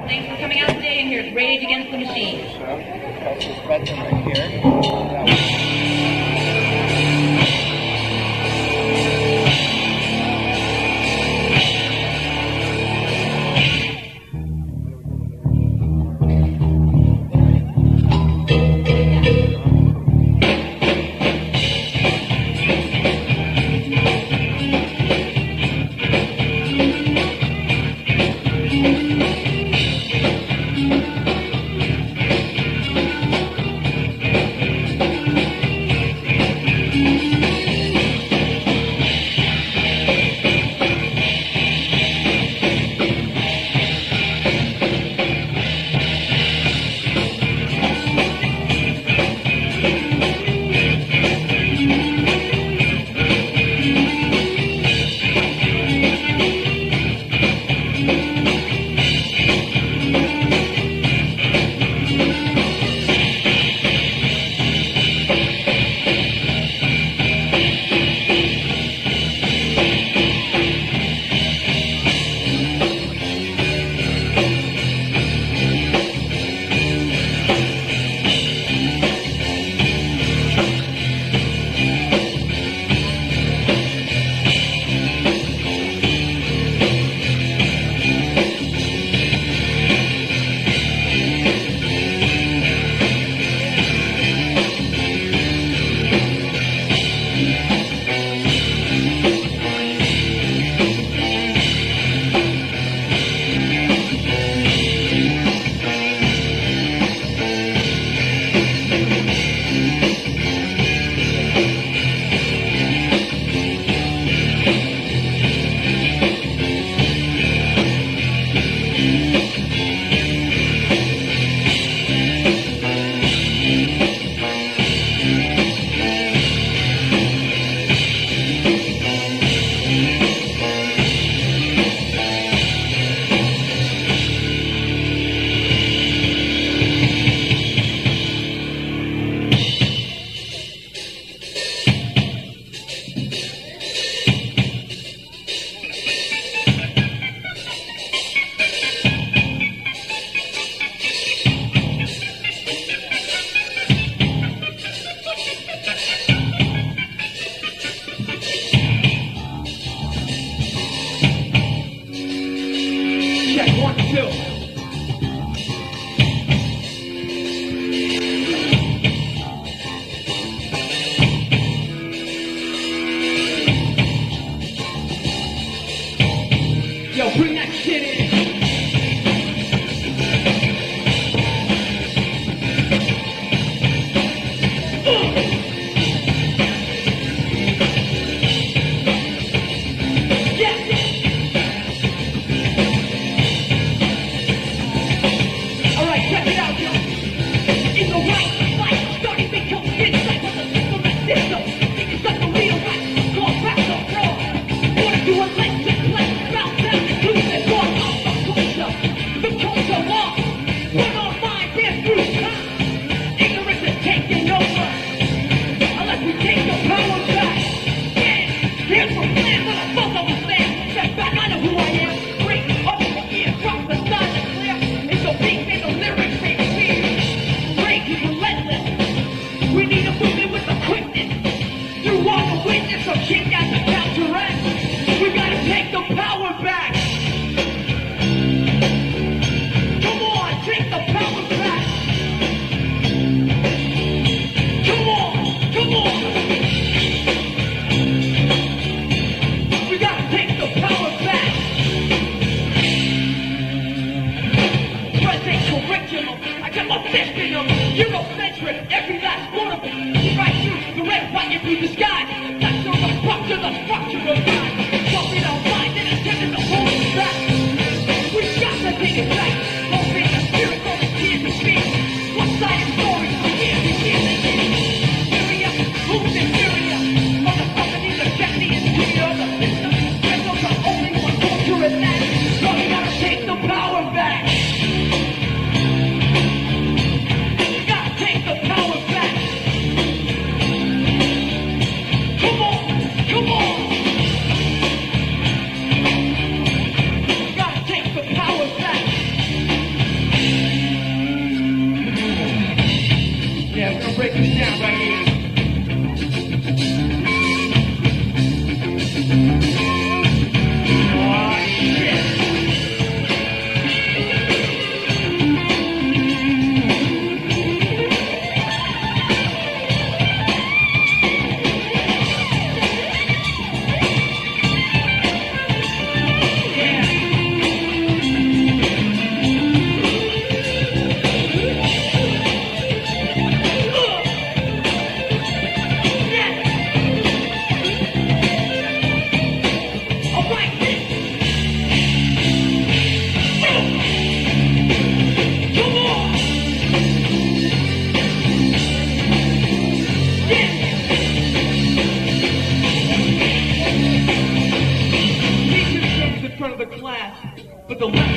Thanks for coming out today, and here's Rage Against the Machine. That's this button right here.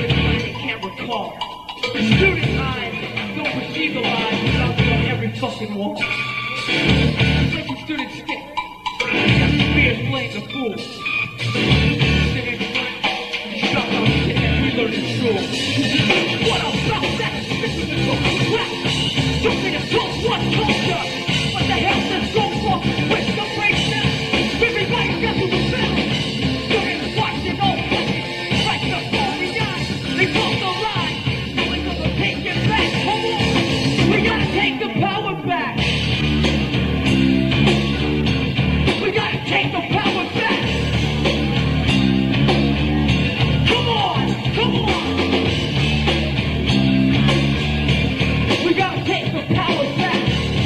Student mind can't recall. Student eyes don't perceive the lies without them on every fucking wall. Making students stick. Fears playing the fool. Sitting in front, shut up, shit that we learned in school. What about that? This is the total crap. Don't be the top one culture. What the hell's this so for? With the break now. Everybody's got to rebel. Students watching all fucking like the 49. They cross the line. Knowing that we'll take it back. Come on. We gotta take the power back. We gotta take the power back. Come on. Come on. We gotta take the power back.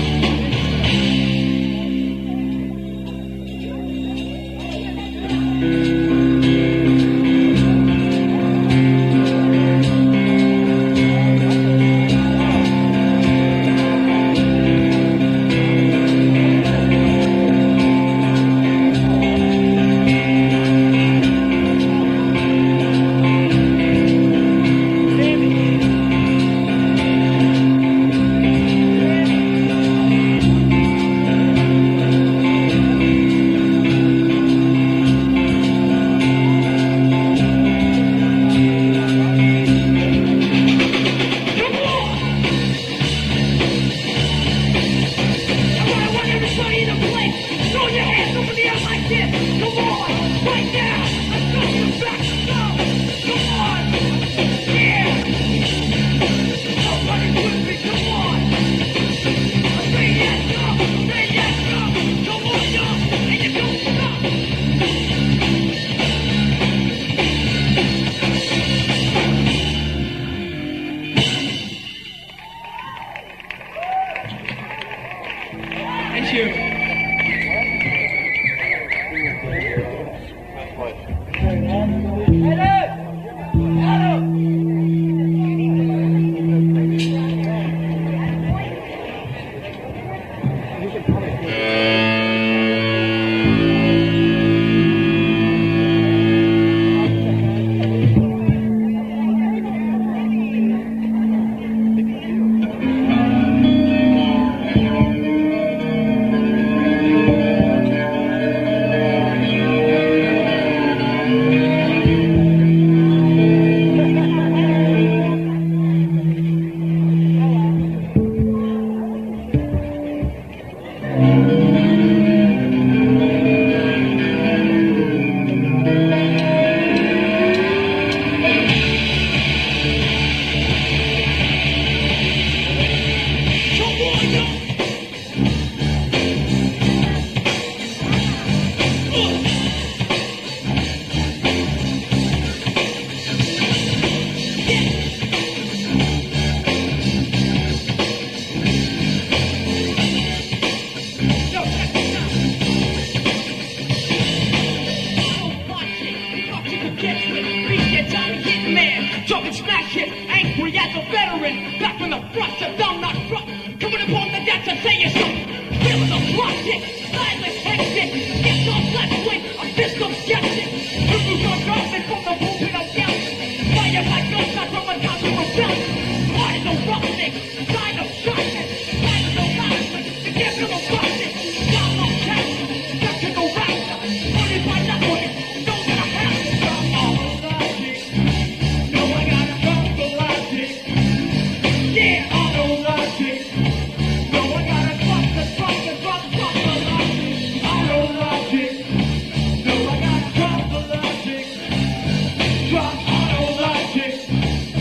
Thank you. Jumping smash it, angry as a veteran, back from the front, so down not front, coming upon the dance and saying something, feeling the project, silent, hectic, get off left wing, a system skeptic, remove your garment from the movement of doubt, fire like no shot from a council of belt, why is the roughneck, sign of sharpness, sign of no madness, the gift of a roughness, down no cash, stuck to the raptor, only by nothing, don't gonna have to stop all the logic. Yeah, auto logic. No, I gotta drop the logic. Auto logic. No, I gotta drop the logic. Drop auto logic.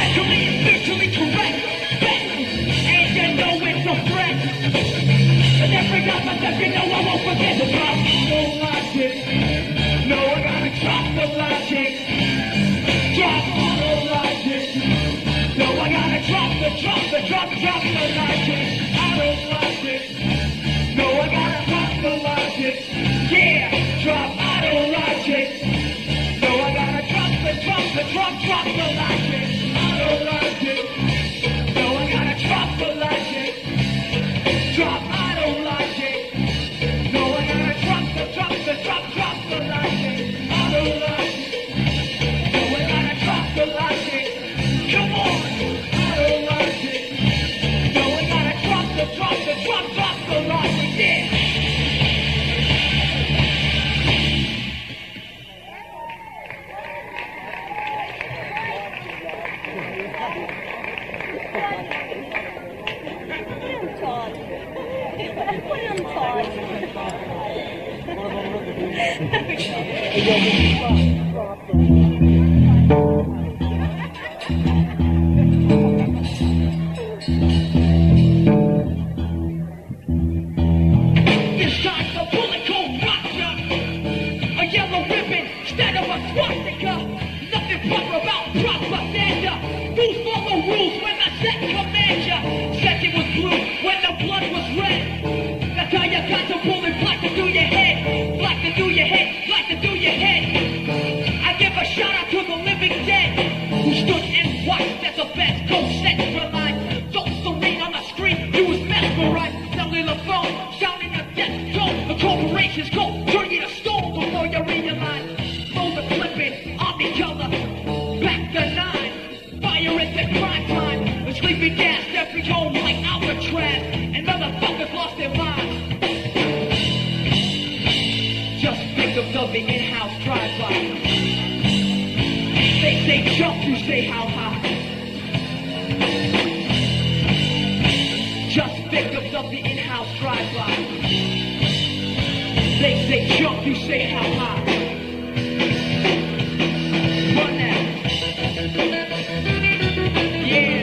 mentally and spiritually correct. And you know it's a threat. And every time I step, you know I won't forget to drop the logic. No, I gotta drop the logic. Drop all the logic. No, I gotta drop the logic. I don't like it. No, I gotta drop the logic. Yeah, drop, I don't like it. No, I gotta drop the logic. I don't like it. No, I gotta drop the logic. Drop, I don't like it. No, I gotta drop the logic. I don't like it. No, I gotta drop the logic. Come on, I don't like it. No, I gotta drop the logic. Yeah. This time's a bullet cold rocker, a yellow ribbon instead of a swastika. Nothing proper about propaganda. Rules follow rules when the set commands ya. Said it was blue when the blood was red. That's how you got the bullet black to do your head. Black to do your head, black to do your head. I give a shout out to the living dead who stood and watched as the best ghost centralized. So serene on the screen, he was mesmerized. Cellular phone, sounding a death tone. The corporation's cold, turn you to stone before you realize. Blow the clipping, omnicolor, back to 9. Fire at the crime time, the sleeping gas every home like Alcatraz, and motherfuckers lost their minds. Just victims of the in-house drive-by. They say jump, you say how high. Just victims of the in-house drive-by. They say jump, you say how high. Run now. Yeah.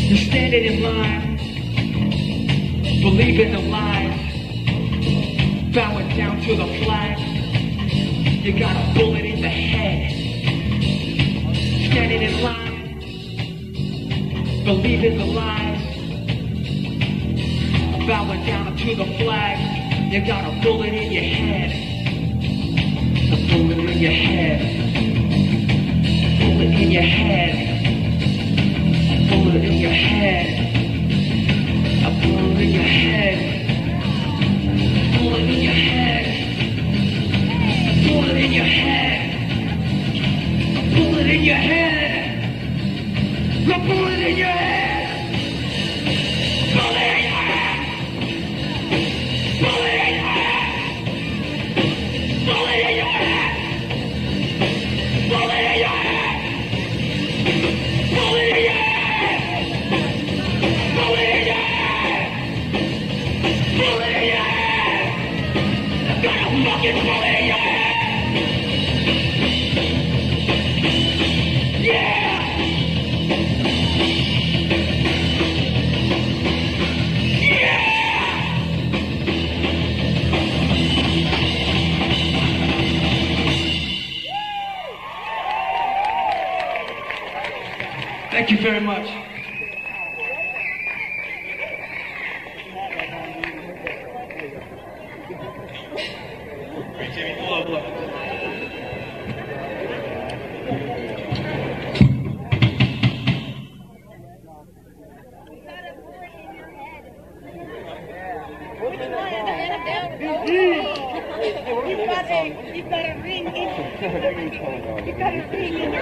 You're standing in line, believing the lies, bowing down to the flag. You got a bullet in the head. Standing in line, believing the lies, bowing down to the flag. You got a bullet in your head. A bullet in your head. A bullet in your head. A bullet in your head. A bullet in your head. A bullet in your head. A bullet in your head. A bullet in your head. A bullet in your head. Bullet in your head. Bullet in your head. Bullet in your head. Bullet in your head. Bullet in your head. Bullet in your head. Bullet in your head. I've got a fucking bullet in your head. Yeah. Thank you very much. You've got a ring in your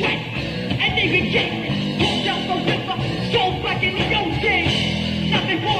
Nothing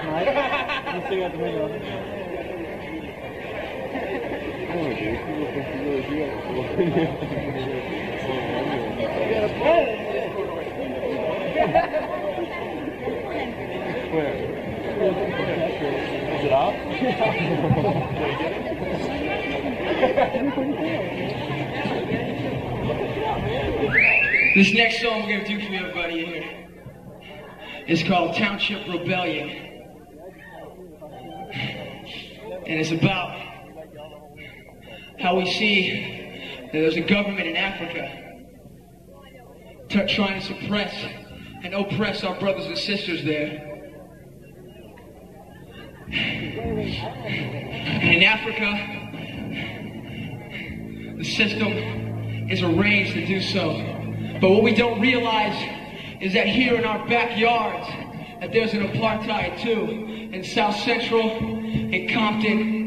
Let's sing out the window. Where? Is it off? This next song we're going to do for everybody in here is called Township Rebellion. And it's about how we see that there's a government in Africa trying to suppress and oppress our brothers and sisters there. And in Africa, the system is arranged to do so. But what we don't realize is that here in our backyards, that there's an apartheid too. In South Central, in Compton,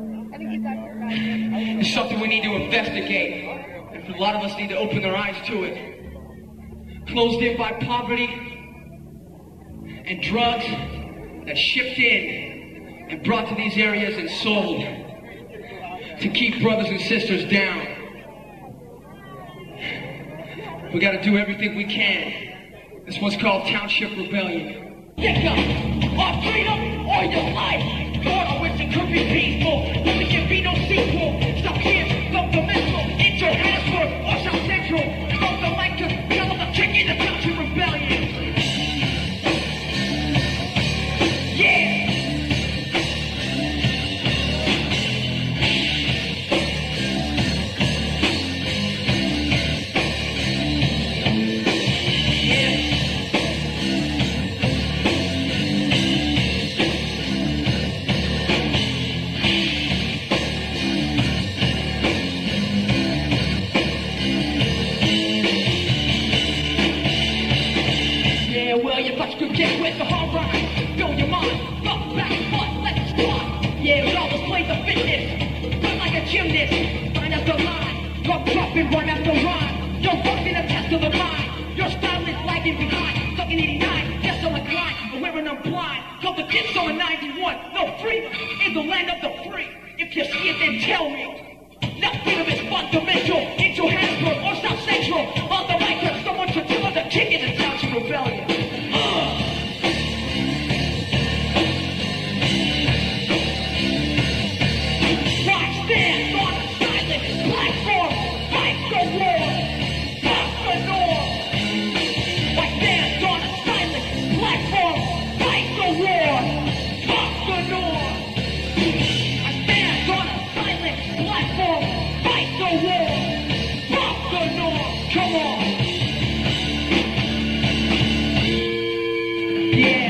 it's something we need to investigate. And a lot of us need to open their eyes to it. Closed in by poverty and drugs that shipped in and brought to these areas and sold to keep brothers and sisters down. We got to do everything we can. This one's called Township Rebellion. Pick up our freedom or your life. Lord, I wish it could be peaceful, but there can be no sequel. Stop here, from the mental, into Harrisburg or South Central. From the mic to tell them to kick in the Township Rebellion. Yeah! Get with the hard rhyme, fill your mind, up, back, front, let's squat. Yeah, we always play the fitness, run like a gymnast, line after line, drop and run after rhyme. You're working a test of the mind, your style is lagging behind, stuck in 89, yes on the grind, but wearing I'm blind, cause the kids on 91, no freedom in the land of the free. If you see it, then tell me. Now freedom is fundamental, into Harrisburg or South Central, on the mic, there's someone to tell us the kick in the Township Rebellion. Stand on a silent platform, fight the war, stop the norm. I stand on a silent platform, fight the war, stop the norm. I stand on a silent platform, fight the war, stop the norm. Come on. Yeah.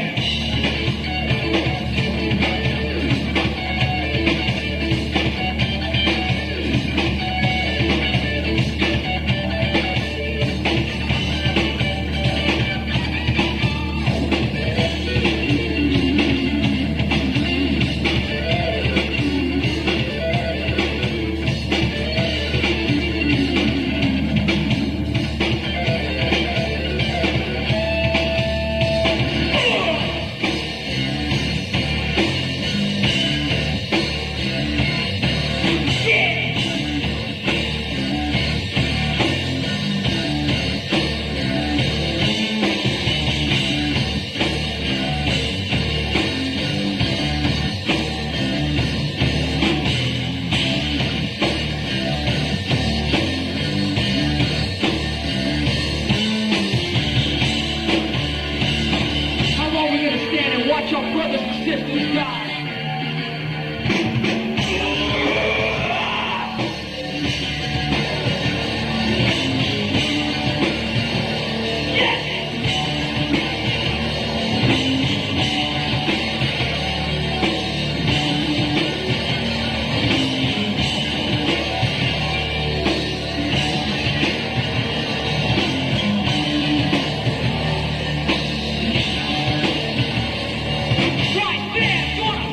Watch our brothers and sisters die. Right there,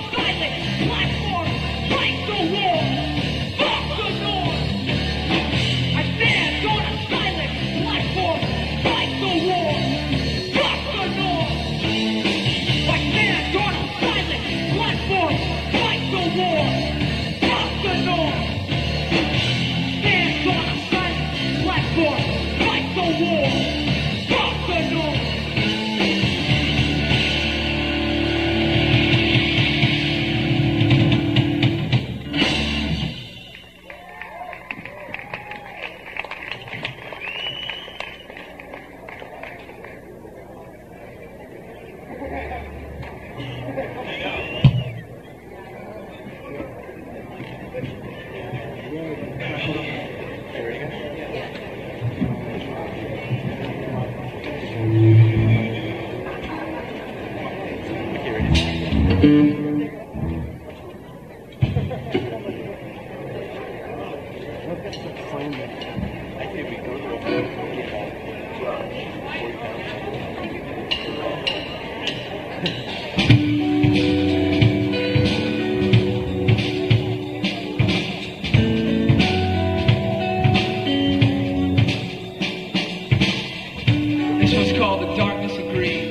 This one's called The Darkness of Greed.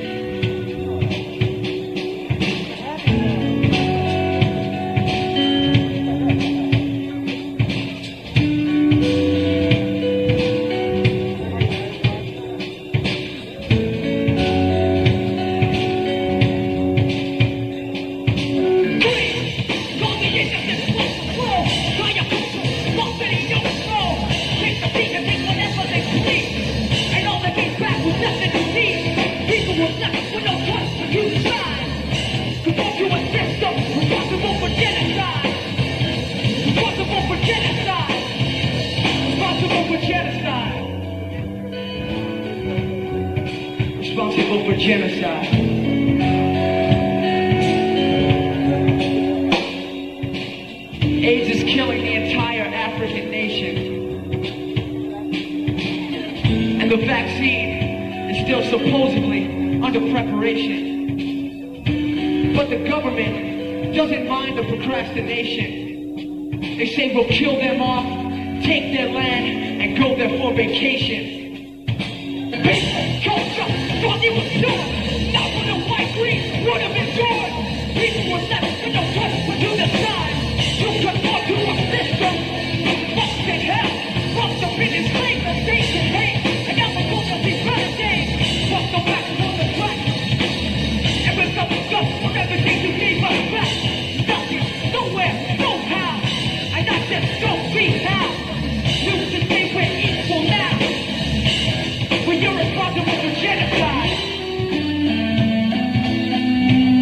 Responsible for genocide. AIDS is killing the entire African nation. And the vaccine is still supposedly under preparation. But the government doesn't mind the procrastination. They say we'll kill them off, take their land, and go there for vacation. Culture thought it was pure, not when the white greed would have endured. People were left with no choice but to decide. You conform to a system, fucked in hell, fucked up in enslaved, the state can hate. And now we're going to see better days. Fuck the back on the track. And with some stuff of everything you gave us back. Nothing, nowhere, no how. And I just don't see how. You should say we're equal now. When you're responsible for genocide.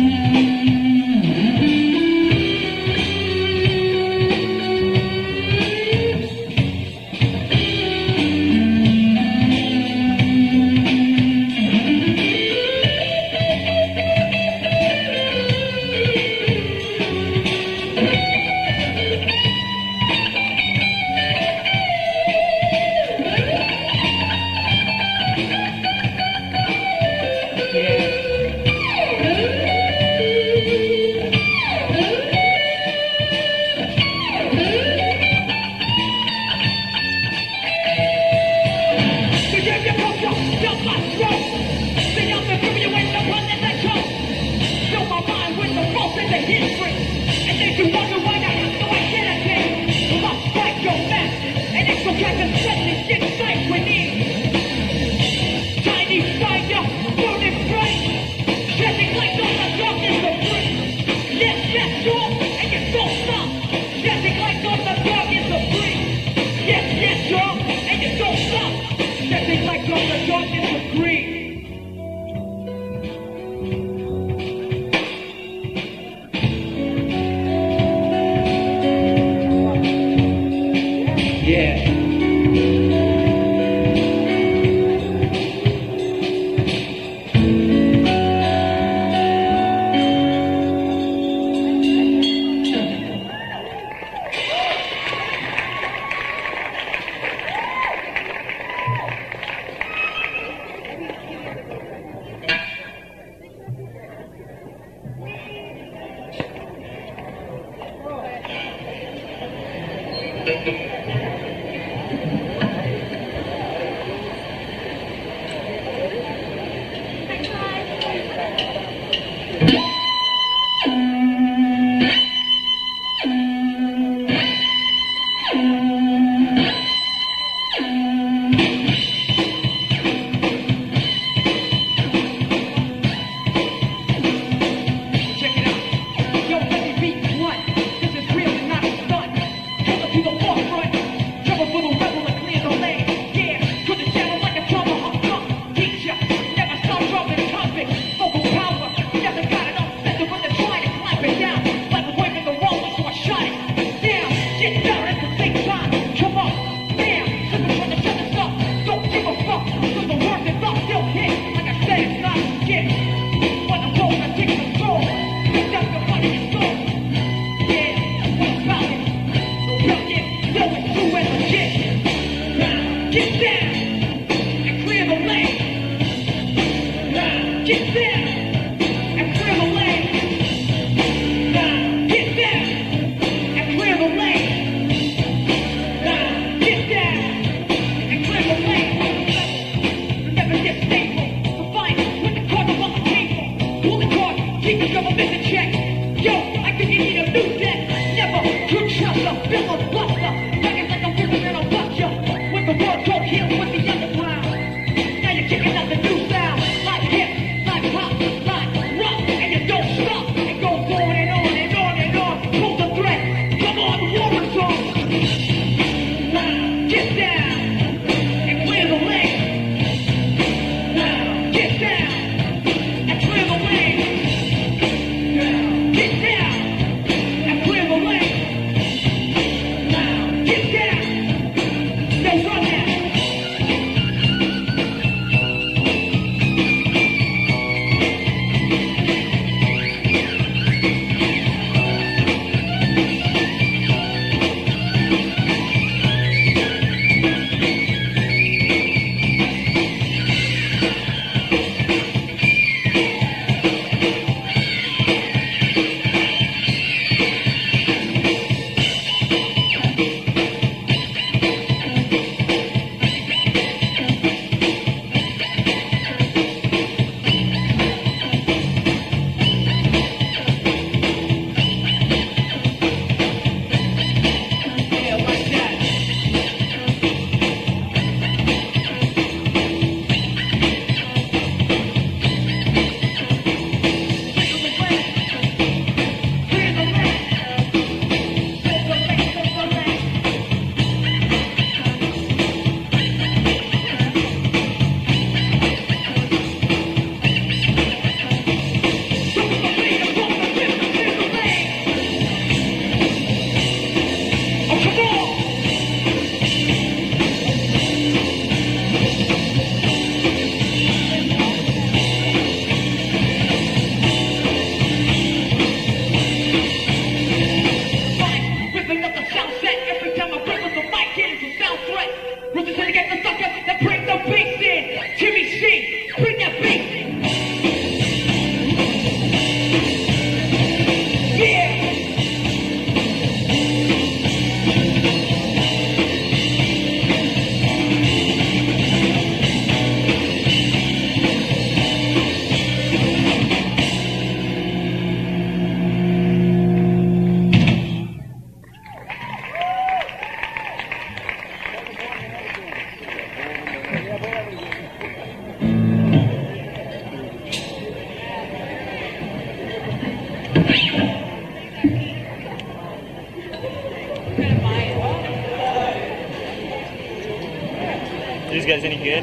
good?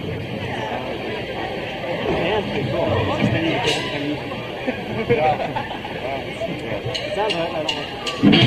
Hand's pretty cool. Wow. Sounds right. I don't want to.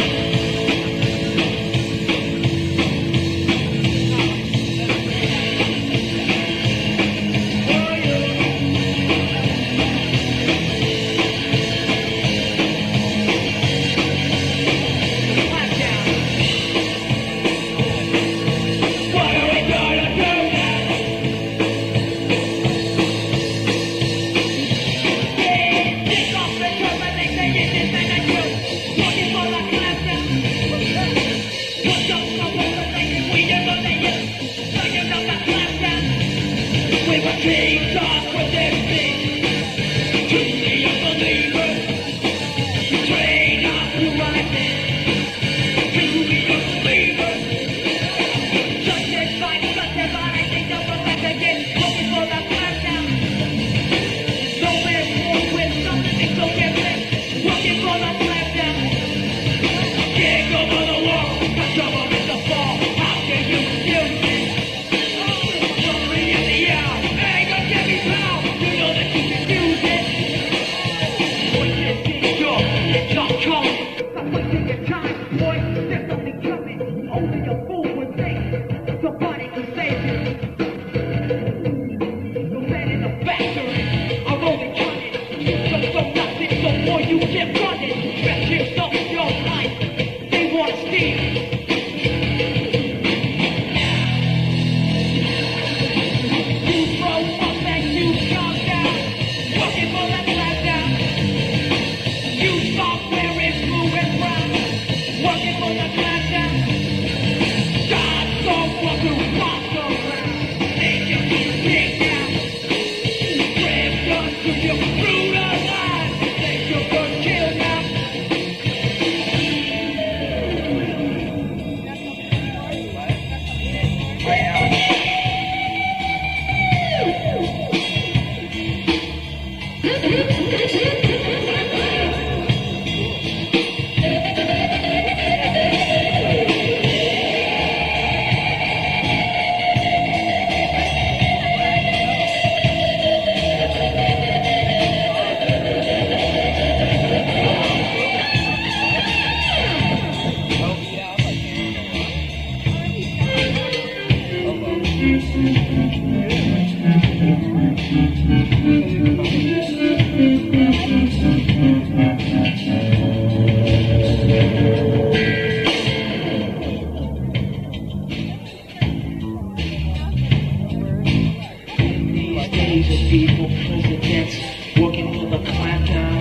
People, presidents, working for the clampdown.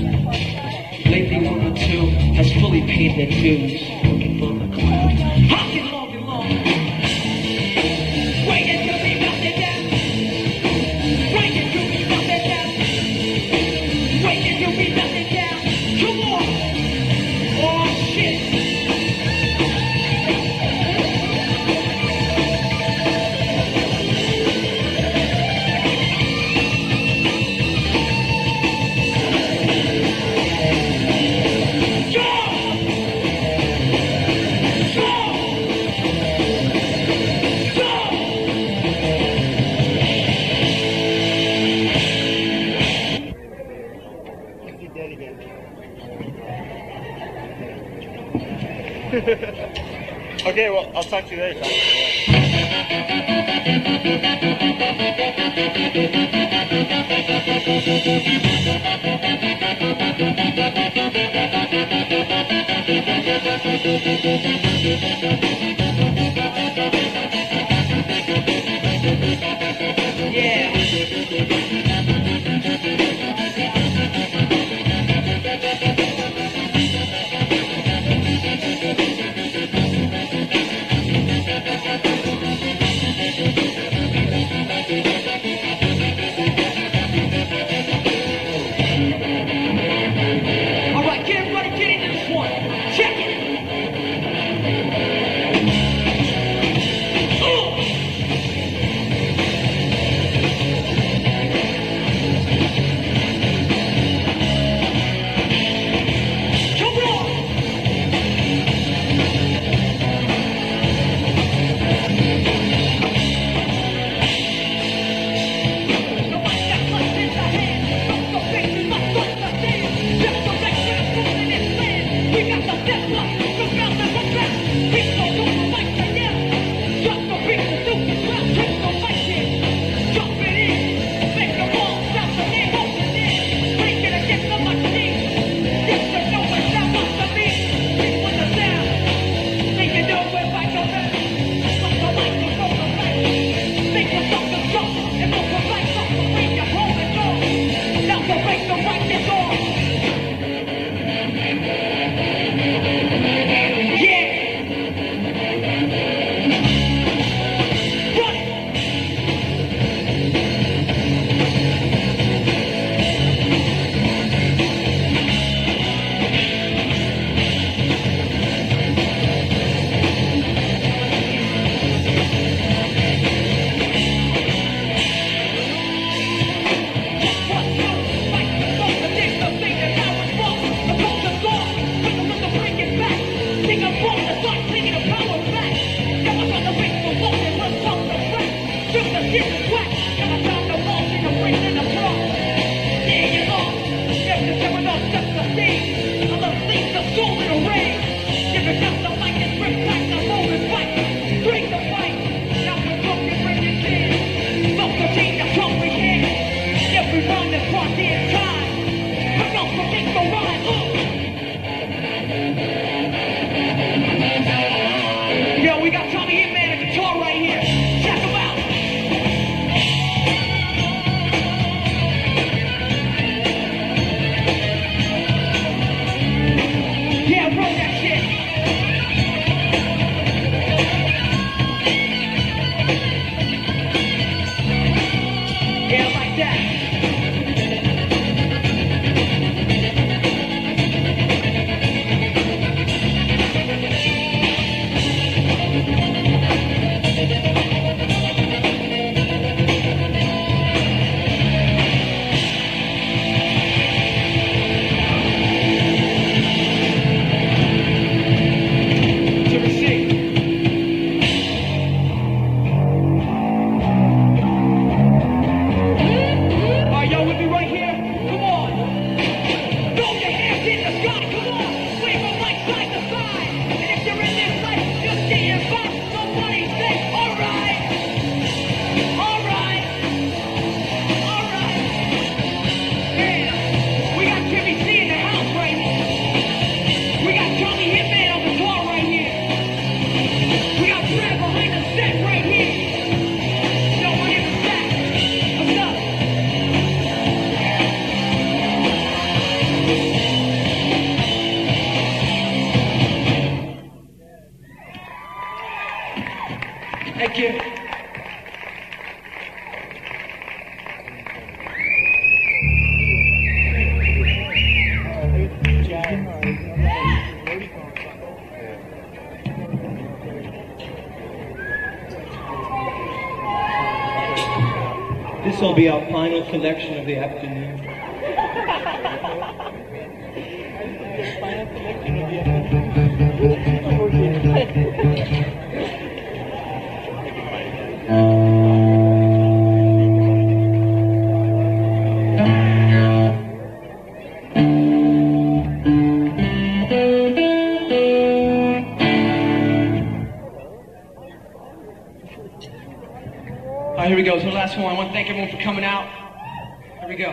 Lately, one or two has fully paid their dues, working for the clampdown. Honking long and long, waiting to be melted down, waiting to be melted down, waiting to be melted down. Come on, oh shit. Okay, well, I'll talk to you later. All right, get everybody get into this one. Check it. This will be our final selection of the afternoon. All right, here we go. So the last one. I want to thank everyone for coming out. Here we go.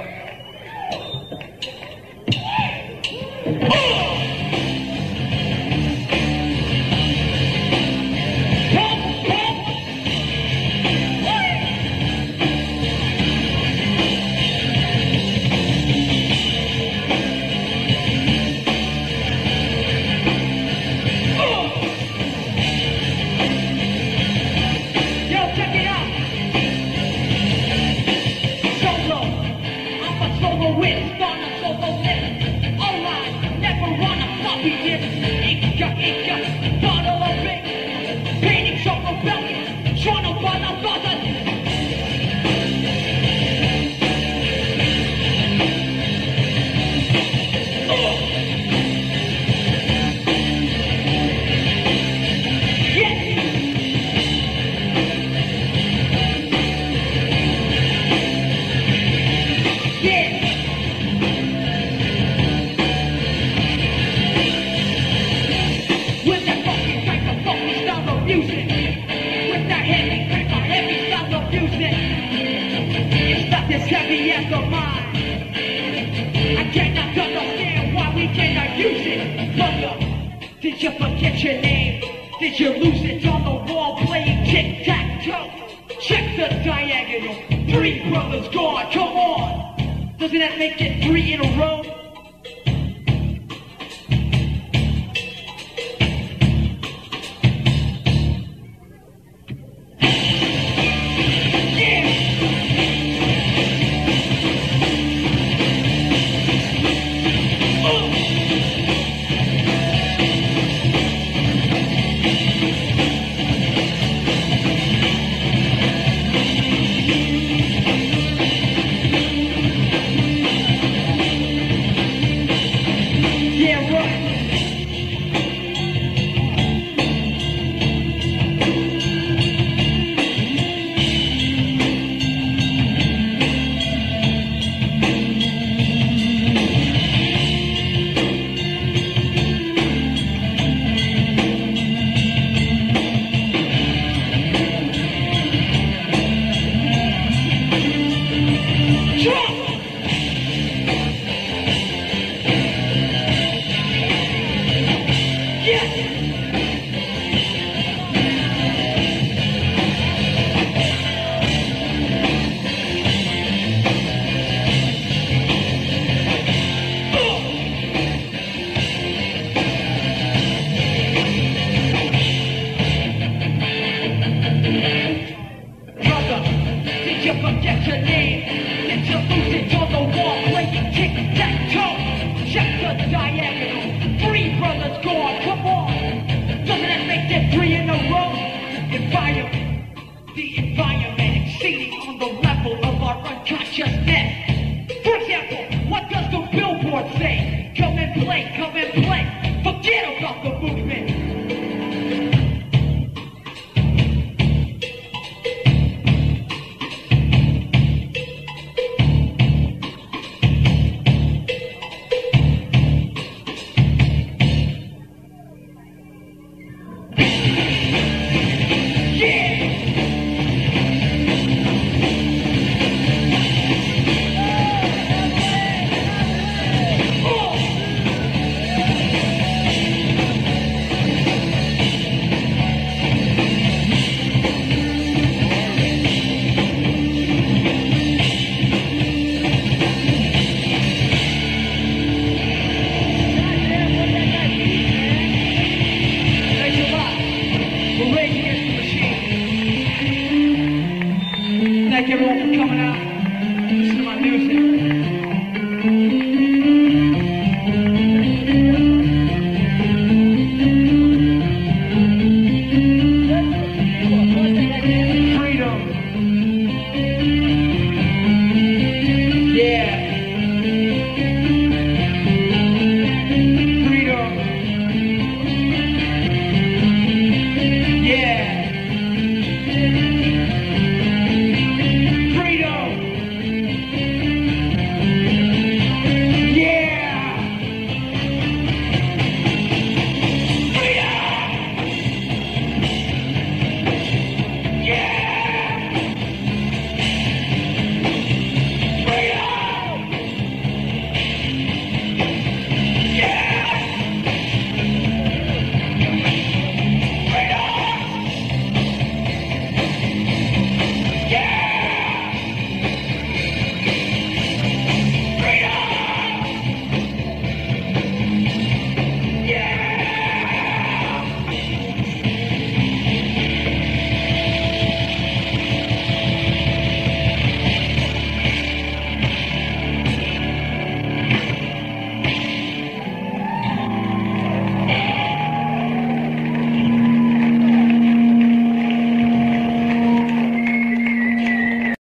It's heavy as a mine. I cannot understand why we cannot use it. Brother, did you forget your name? Did you lose it on the wall playing tic-tac-toe? Check the diagonal. 3 brothers gone, come on. Doesn't that make it 3 in a row?